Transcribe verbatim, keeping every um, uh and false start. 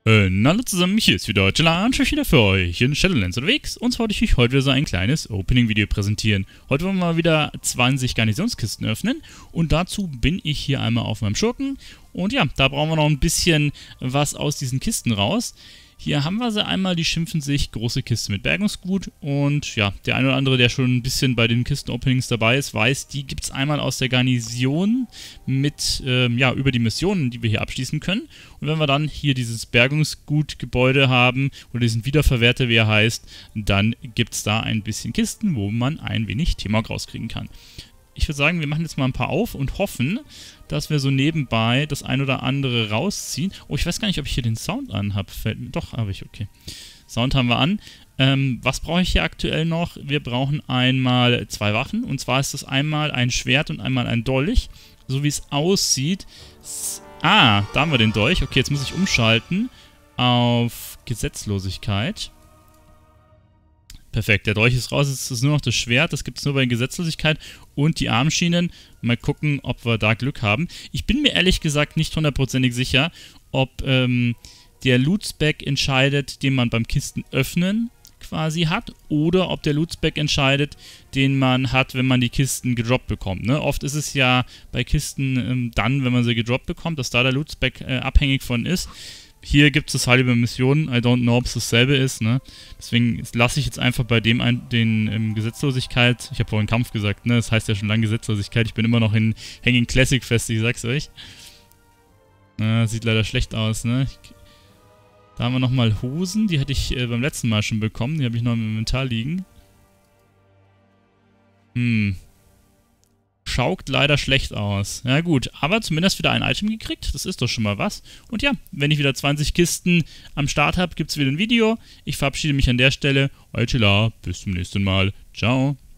Äh, hallo zusammen, hier ist wieder Gelange, wieder für euch in Shadowlands unterwegs und zwar wollte ich euch heute wieder so ein kleines Opening-Video präsentieren. Heute wollen wir mal wieder zwanzig Garnisonskisten öffnen und dazu bin ich hier einmal auf meinem Schurken und ja, da brauchen wir noch ein bisschen was aus diesen Kisten raus. Hier haben wir sie einmal, die schimpfen sich große Kiste mit Bergungsgut und ja, der eine oder andere, der schon ein bisschen bei den Kisten-Openings dabei ist, weiß, die gibt es einmal aus der Garnison mit, ähm, ja, über die Missionen, die wir hier abschließen können. Und wenn wir dann hier dieses Bergungsgut-Gebäude haben oder diesen Wiederverwerter, wie er heißt, dann gibt es da ein bisschen Kisten, wo man ein wenig T-Mark rauskriegen kann. Ich würde sagen, wir machen jetzt mal ein paar auf und hoffen, dass wir so nebenbei das ein oder andere rausziehen. Oh, ich weiß gar nicht, ob ich hier den Sound an habe. Doch, habe ich, okay. Sound haben wir an. Ähm, was brauche ich hier aktuell noch? Wir brauchen einmal zwei Waffen. Und zwar ist das einmal ein Schwert und einmal ein Dolch. So wie es aussieht. Ah, da haben wir den Dolch. Okay, jetzt muss ich umschalten auf Gesetzlosigkeit. Perfekt, der Dolch ist raus, jetzt ist es nur noch das Schwert, das gibt es nur bei Gesetzlosigkeit und die Armschienen. Mal gucken, ob wir da Glück haben. Ich bin mir ehrlich gesagt nicht hundertprozentig sicher, ob ähm, der Loot-Spec entscheidet, den man beim Kisten öffnen quasi hat, oder ob der Loot-Spec entscheidet, den man hat, wenn man die Kisten gedroppt bekommt. Ne? Oft ist es ja bei Kisten ähm, dann, wenn man sie gedroppt bekommt, dass da der Loot-Spec äh, abhängig von ist. Hier gibt es das halt über Missionen. I don't know, ob es dasselbe ist. Ne? Deswegen lasse ich jetzt einfach bei dem ein, den ähm, Gesetzlosigkeit. Ich habe vorhin Kampf gesagt, ne? Das heißt ja schon lange Gesetzlosigkeit. Ich bin immer noch in Hanging Classic fest, ich sag's euch. Äh, sieht leider schlecht aus, ne? Ich, da haben wir nochmal Hosen. Die hatte ich äh, beim letzten Mal schon bekommen. Die habe ich noch im Inventar liegen. Hm. Schaut leider schlecht aus. Ja gut, aber zumindest wieder ein Item gekriegt. Das ist doch schon mal was. Und ja, wenn ich wieder zwanzig Kisten am Start habe, gibt es wieder ein Video. Ich verabschiede mich an der Stelle. Euer Chilla, bis zum nächsten Mal. Ciao.